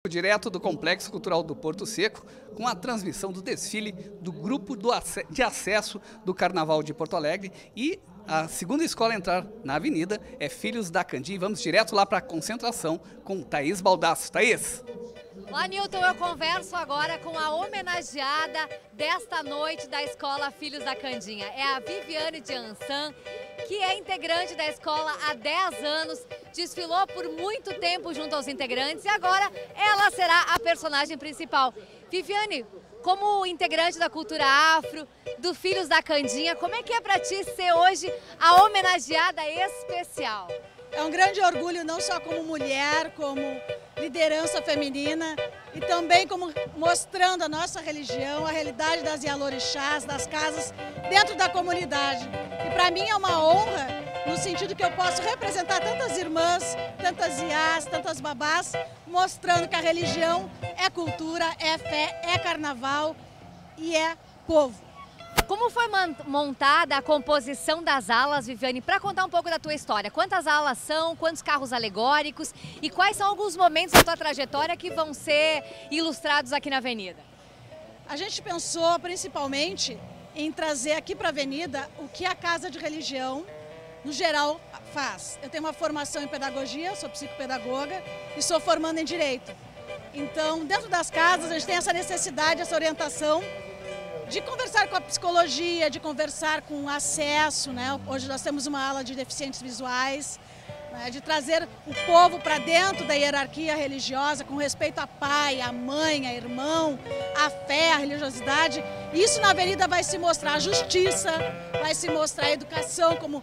Direto do Complexo Cultural do Porto Seco, com a transmissão do desfile do Grupo de Acesso do Carnaval de Porto Alegre. E a segunda escola a entrar na avenida é Filhos da Candinha. Vamos direto lá para a concentração com Thaís Baldasso. Thaís. Olá, Nilton, eu converso agora com a homenageada desta noite da escola Filhos da Candinha. É a Viviane de Ansan, que é integrante da escola há 10 anos, desfilou por muito tempo junto aos integrantes e agora ela será a personagem principal. Viviane, como integrante da cultura afro, do Filhos da Candinha, como é que é para ti ser hoje a homenageada especial? É um grande orgulho, não só como mulher, como liderança feminina e também como mostrando a nossa religião, a realidade das Ialorixás, das casas dentro da comunidade. E para mim é uma honra, no sentido que eu posso representar tantas irmãs, tantas iás, tantas babás, mostrando que a religião é cultura, é fé, é carnaval e é povo. Como foi montada a composição das alas, Viviane, para contar um pouco da tua história? Quantas alas são, quantos carros alegóricos e quais são alguns momentos da tua trajetória que vão ser ilustrados aqui na avenida? A gente pensou principalmente em trazer aqui para a avenida o que a Casa de Religião, no geral, faz. Eu tenho uma formação em pedagogia, sou psicopedagoga e sou formanda em Direito. Então, dentro das casas, a gente tem essa necessidade, essa orientação de conversar com a psicologia, de conversar com o acesso, né? Hoje nós temos uma ala de deficientes visuais, né? De trazer o povo para dentro da hierarquia religiosa, com respeito a pai, a mãe, a irmão, a fé, a religiosidade. Isso na avenida vai se mostrar a justiça, vai se mostrar a educação como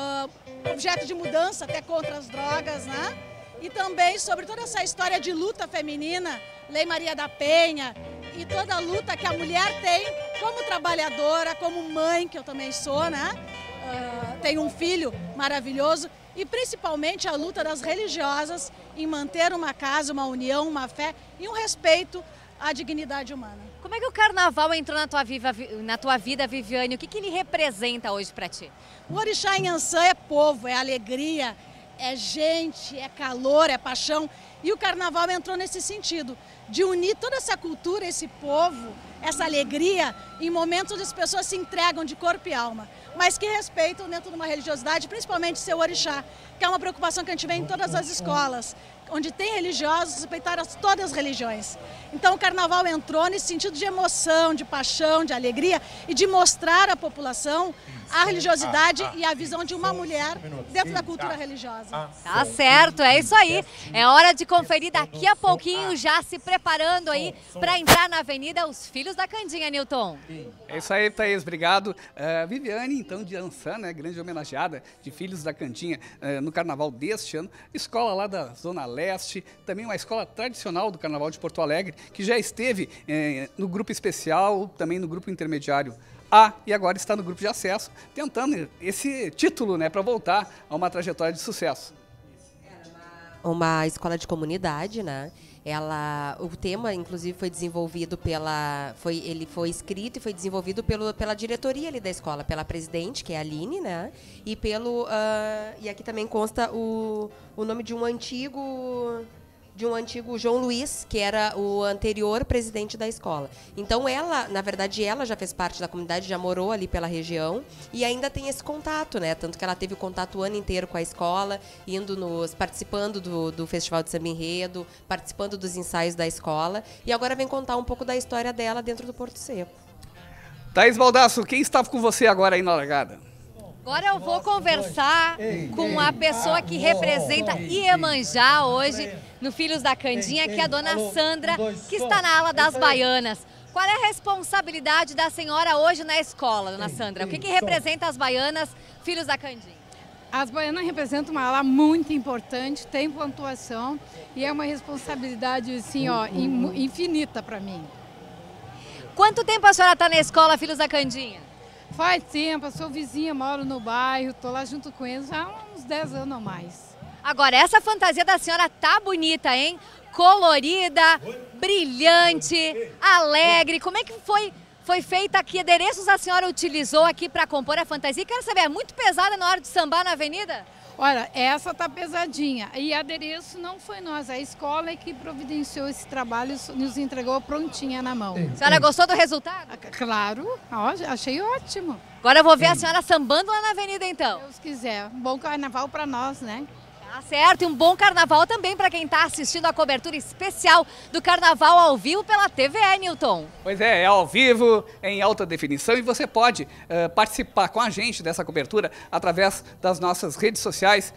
objeto de mudança até contra as drogas, né? E também sobre toda essa história de luta feminina, Lei Maria da Penha, e toda a luta que a mulher tem como trabalhadora, como mãe, que eu também sou, né? Tenho um filho maravilhoso, e principalmente a luta das religiosas em manter uma casa, uma união, uma fé e um respeito à dignidade humana. Como é que o carnaval entrou na tua vida, Viviane? O que ele representa hoje para ti? O orixá em Ansan é povo, é alegria, é gente, é calor, é paixão. E o carnaval entrou nesse sentido, de unir toda essa cultura, esse povo, essa alegria, em momentos onde as pessoas se entregam de corpo e alma, mas que respeitam dentro de uma religiosidade, principalmente seu orixá, que é uma preocupação que a gente vê em todas as escolas, onde tem religiosos, respeitar todas as religiões. Então o carnaval entrou nesse sentido de emoção, de paixão, de alegria e de mostrar à população a religiosidade e a visão de uma mulher dentro da cultura religiosa. Tá certo, é isso aí. É hora de conferir daqui a pouquinho, já se preparando aí para entrar na avenida os Filhos da Candinha, Nilton. É isso aí, Thaís, obrigado. Viviane, então, de Ansan, né, grande homenageada de Filhos da Candinha no carnaval deste ano. Escola lá da Zona Leste, também uma escola tradicional do Carnaval de Porto Alegre, que já esteve no grupo especial, também no grupo intermediário A, e agora está no grupo de acesso, tentando esse título, né, para voltar a uma trajetória de sucesso. Uma escola de comunidade, né? O tema, inclusive, foi desenvolvido ele foi escrito e foi desenvolvido pela diretoria ali da escola, pela presidente, que é a Aline, né? E e aqui também consta o nome de um antigo João Luiz, que era o anterior presidente da escola. Então na verdade, ela já fez parte da comunidade, já morou ali pela região e ainda tem esse contato, né? Tanto que ela teve o contato o ano inteiro com a escola, participando do Festival de Samba Enredo, participando dos ensaios da escola e agora vem contar um pouco da história dela dentro do Porto Seco. Thaís Baldasso, quem estava com você agora aí na largada? Agora eu vou conversar com a pessoa que representa Iemanjá hoje no Filhos da Candinha, que é a dona Sandra, que está na ala das baianas. Qual é a responsabilidade da senhora hoje na escola, dona Sandra? O que representa as baianas Filhos da Candinha? As baianas representam uma ala muito importante, tem pontuação e é uma responsabilidade assim, ó, infinita para mim. Quanto tempo a senhora está na escola Filhos da Candinha? Faz tempo, eu sou vizinha, moro no bairro, estou lá junto com eles há uns 10 anos ou mais. Agora, essa fantasia da senhora tá bonita, hein? Colorida, brilhante, alegre. Como é que foi feita? Que adereços a senhora utilizou aqui para compor a fantasia? Quero saber, é muito pesada na hora de sambar na avenida? Olha, essa tá pesadinha. E adereço não foi nós, a escola é que providenciou esse trabalho, nos entregou prontinha na mão. A senhora gostou do resultado? Claro, ó, achei ótimo. Agora eu vou ver a senhora sambando lá na avenida, então. Se Deus quiser. Um bom carnaval para nós, né? Tá certo, e um bom carnaval também para quem está assistindo a cobertura especial do carnaval ao vivo pela TVE, Newton. Pois é ao vivo, em alta definição, e você pode participar com a gente dessa cobertura através das nossas redes sociais,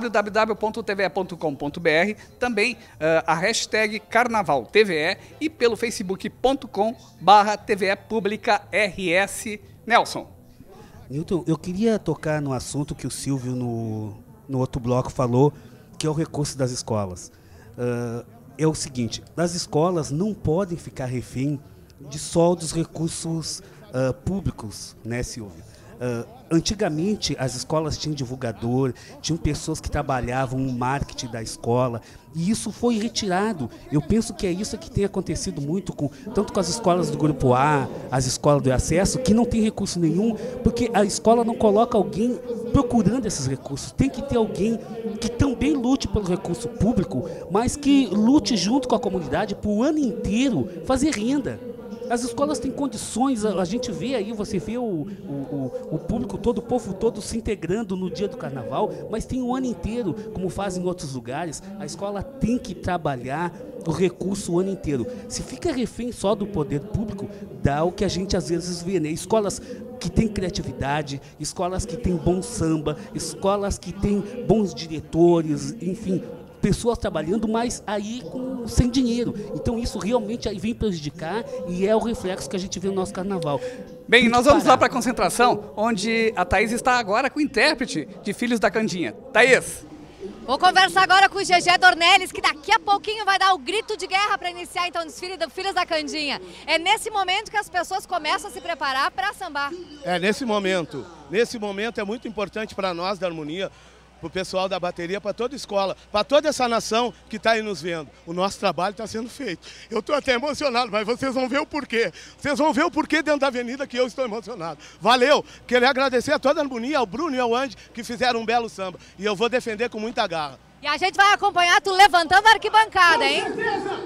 www.tve.com.br, também a hashtag CarnavalTVE e pelo facebook.com/TVE Pública RS. Nelson. Newton, eu queria tocar no assunto que o Silvio no outro bloco falou, que é o recurso das escolas. É o seguinte, as escolas não podem ficar refém só dos recursos públicos, né, Silvio? Antigamente, as escolas tinham divulgador, tinham pessoas que trabalhavam no marketing da escola, e isso foi retirado. Eu penso que é isso que tem acontecido muito, tanto com as escolas do Grupo A, as escolas do acesso, que não tem recurso nenhum, porque a escola não coloca alguém procurando esses recursos. Tem que ter alguém que também lute pelo recurso público, mas que lute junto com a comunidade para o ano inteiro fazer renda. As escolas têm condições, a gente vê aí, você vê o público todo, o povo todo se integrando no dia do carnaval, mas tem o ano inteiro, como fazem em outros lugares. A escola tem que trabalhar o recurso o ano inteiro. Se fica refém só do poder público, dá o que a gente às vezes vê, né? Escolas que têm criatividade, escolas que têm bom samba, escolas que têm bons diretores, enfim, pessoas trabalhando, mas aí sem dinheiro. Então isso realmente aí vem prejudicar e é o reflexo que a gente vê no nosso carnaval. Bem, nós vamos lá para a concentração, onde a Thaís está agora com o intérprete de Filhos da Candinha. Thaís. Vou conversar agora com o Gegé Dornelles, que daqui a pouquinho vai dar o grito de guerra para iniciar então o desfile do Filhos da Candinha. É nesse momento que as pessoas começam a se preparar para sambar. É nesse momento. Nesse momento é muito importante para nós da Harmonia, para o pessoal da bateria, para toda a escola, para toda essa nação que está aí nos vendo. O nosso trabalho está sendo feito. Eu estou até emocionado, mas vocês vão ver o porquê. Vocês vão ver o porquê dentro da avenida que eu estou emocionado. Valeu! Queria agradecer a toda a Harmonia, ao Bruno e ao Andy, que fizeram um belo samba. E eu vou defender com muita garra. E a gente vai acompanhar tu levantando a arquibancada, hein? Com certeza!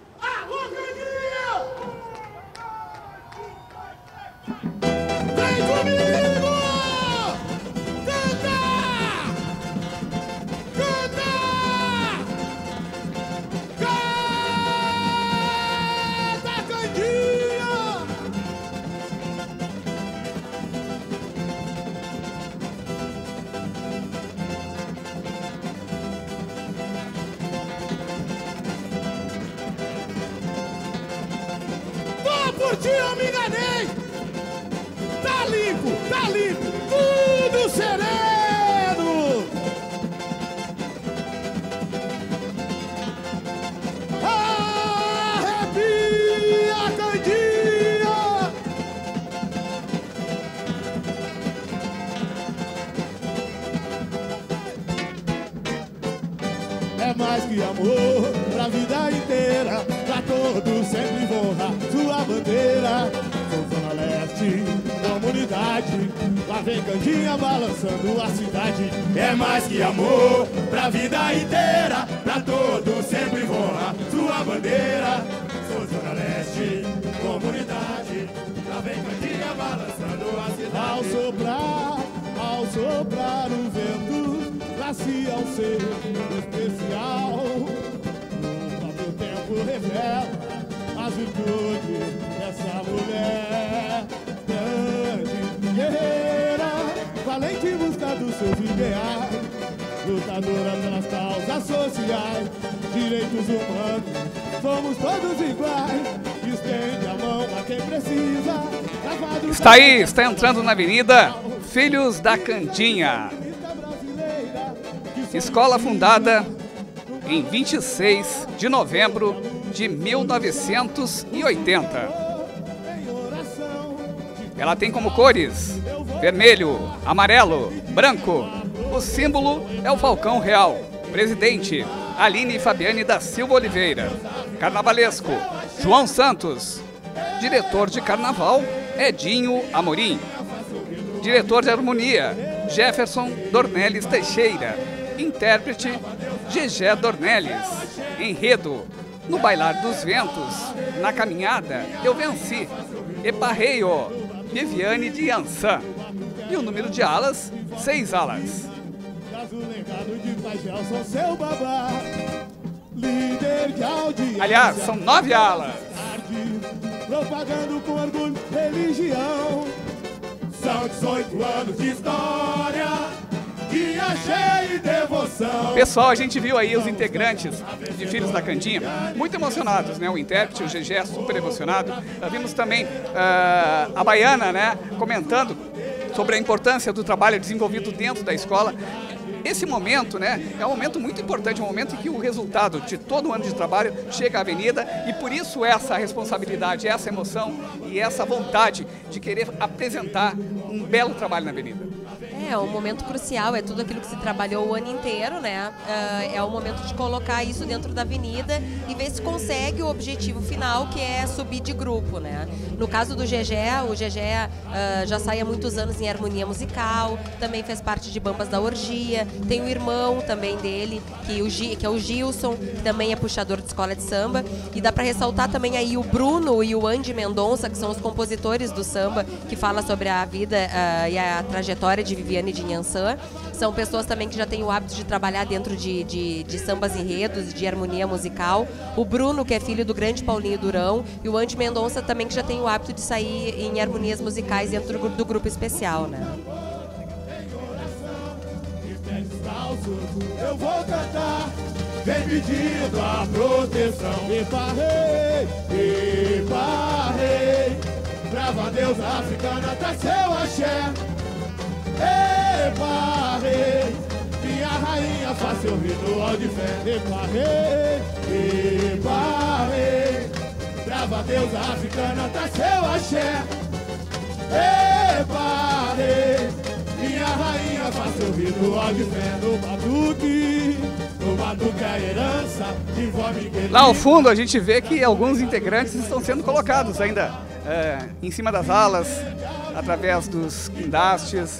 Vem comigo! Por ti eu me enganei. Tá limpo, tudo sereno. Arrepia, Candinha. É mais que amor pra vida inteira. Pra todos sempre honra sua bandeira. Sou Zona Leste, comunidade. Lá vem Candinha balançando a cidade. É mais que amor pra vida inteira. Pra todos sempre honra sua bandeira. Sou Zona Leste, comunidade. Lá vem Candinha balançando a cidade. Ao soprar o vento, nascia um ser especial. O tempo revela as virtudes dessa mulher grande, guerreira, valente em busca dos seus ideais, lutadora pelas causas sociais, direitos humanos, somos todos iguais, estende a mão a quem precisa. Está aí, está entrando na avenida Filhos da Candinha, escola fundada em 26 de novembro de 1980. Ela tem como cores vermelho, amarelo, branco. O símbolo é o Falcão Real. Presidente, Aline Fabiane da Silva Oliveira. Carnavalesco, João Santos. Diretor de carnaval, Edinho Amorim. Diretor de harmonia, Jefferson Dornelles Teixeira. Intérprete, Gegé Dornelles. Enredo, no bailar dos ventos, na caminhada, eu venci. Eparreio, Viviane de Ançã. E o número de alas, 6 alas. Aliás, são 9 alas. Propagando com orgulho, religião. São 18 anos de história, dia cheio de devoção. Pessoal, a gente viu aí os integrantes de Filhos da Candinha muito emocionados, né? O intérprete, o Gegé, super emocionado. Vimos também a Baiana, né, comentando sobre a importância do trabalho desenvolvido dentro da escola. Esse momento, né, é um momento muito importante, um momento em que o resultado de todo o ano de trabalho chega à avenida e por isso essa responsabilidade, essa emoção e essa vontade de querer apresentar um belo trabalho na avenida. É um momento crucial, é tudo aquilo que se trabalhou o ano inteiro, né? É o momento de colocar isso dentro da avenida e ver se consegue o objetivo final, que é subir de grupo, né? No caso do Gegé, o Gegé já sai há muitos anos em harmonia musical, também fez parte de Bambas da Orgia, tem o irmão também dele, que é o Gilson, que também é puxador de escola de samba, e dá para ressaltar também aí o Bruno e o Andy Mendonça, que são os compositores do samba, que fala sobre a vida e a trajetória de Viviane de Inhansã. São pessoas também que já têm o hábito de trabalhar dentro de sambas enredos, de harmonia musical. O Bruno, que é filho do grande Paulinho Durão, e o Andy Mendonça também, que já tem o hábito de sair em harmonias musicais dentro do grupo especial, né? Eu vou cantar, vem pedindo a proteção. Eparrei, brava deusa africana, traz seu axé. Eparrei, minha rainha, faça eu rir no ó de fé. Eparrei, brava deusa africana, traz seu axé. Eparrei, minha rainha, faça eu rir no ó de fé. No batuque a herança, informe que... Lá ao fundo a gente vê que alguns integrantes estão sendo colocados ainda em cima das alas, através dos guindastes.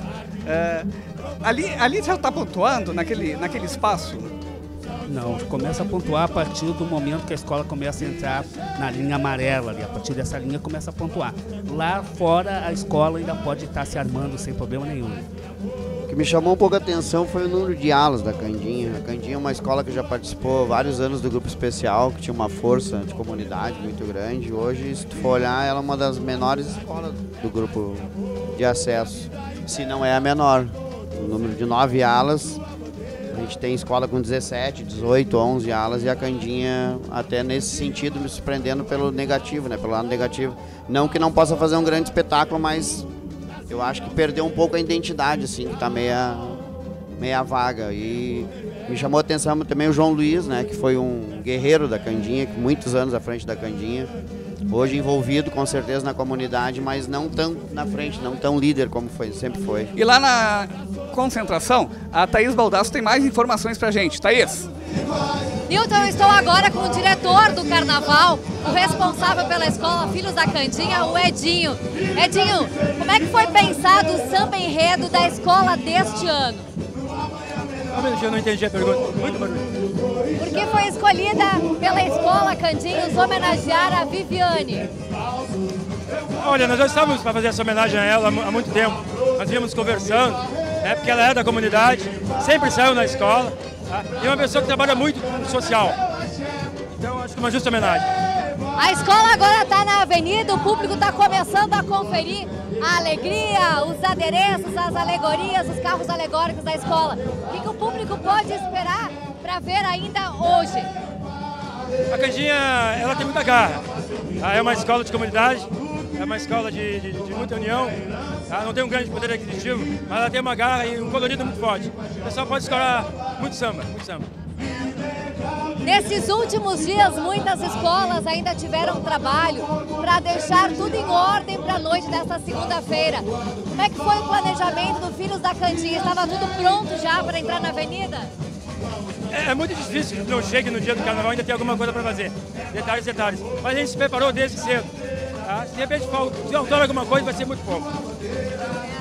Ali já está pontuando naquele espaço? Não, começa a pontuar a partir do momento que a escola começa a entrar na linha amarela ali. A partir dessa linha começa a pontuar. Lá fora a escola ainda pode estar se armando sem problema nenhum. O que me chamou um pouco a atenção foi o número de alas da Candinha. A Candinha é uma escola que já participou vários anos do grupo especial, que tinha uma força de comunidade muito grande. Hoje, se tu for olhar, ela é uma das menores escolas do grupo de acesso, se não é a menor. O número de 9 alas, a gente tem escola com 17, 18, 11 alas, e a Candinha, até nesse sentido, me surpreendendo pelo negativo, né? Pelo lado negativo. Não que não possa fazer um grande espetáculo, mas eu acho que perdeu um pouco a identidade, assim, que tá meia vaga. E me chamou a atenção também o João Luiz, né, que foi um guerreiro da Candinha, que muitos anos à frente da Candinha. Hoje envolvido, com certeza, na comunidade, mas não tão na frente, não tão líder como sempre foi. E lá na concentração, a Thaís Baldasso tem mais informações pra gente. Thaís? Nilton, eu estou agora com o diretor do carnaval, o responsável pela escola Filhos da Candinha, o Edinho. Edinho, como é que foi pensado o samba enredo da escola deste ano? Eu não entendi a pergunta. Muito barulho. Por que foi escolhida pela escola Candinhos homenagear a Viviane? Olha, nós já estávamos para fazer essa homenagem a ela há muito tempo. Nós vínhamos conversando, né, porque ela é da comunidade, sempre saiu na escola, tá? E é uma pessoa que trabalha muito no social. Então, acho que é uma justa homenagem. A escola agora está na avenida, o público está começando a conferir a alegria, os adereços, as alegorias, os carros alegóricos da escola. O que o público pode esperar para ver ainda hoje? A Candinha, ela tem muita garra. Tá? É uma escola de comunidade, é uma escola de muita união. Tá? Não tem um grande poder aquisitivo, mas ela tem uma garra e um colorido muito forte. O pessoal pode escolar muito samba, muito samba. Nesses últimos dias, muitas escolas ainda tiveram trabalho para deixar tudo em ordem para a noite desta segunda-feira. Como é que foi o planejamento do Filhos da Candinha? Estava tudo pronto já para entrar na avenida? É muito difícil que não chegue no dia do carnaval e ainda tem alguma coisa para fazer. Detalhes. Mas a gente se preparou desde cedo. Tá? Se de repente faltar alguma coisa, vai ser muito pouco.